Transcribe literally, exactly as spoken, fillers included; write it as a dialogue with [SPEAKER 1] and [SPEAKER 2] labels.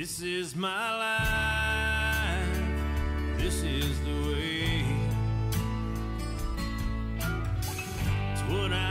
[SPEAKER 1] This is my life, this is the way. It's what I